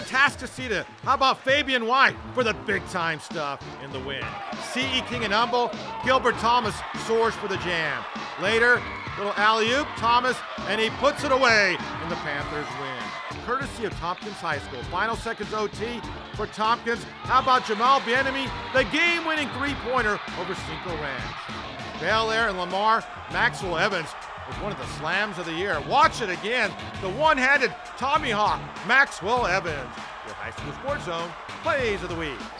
Atascocita. How about Fabian White for the big-time stuff in the win? C.E. King and Humble, Gilbert Thomas soars for the jam. Later, little alley-oop, Thomas, and he puts it away, and the Panthers win. Courtesy of Tompkins High School. Final seconds OT for Tompkins. How about Jamal Bienemy, the game-winning three-pointer over Cinco Ranch. Bel Air and Lamar, Maxwell Evans was one of the slams of the year. Watch it again. The one-handed Tommy Hawk, Maxwell Evans. Your high school sports zone plays of the week.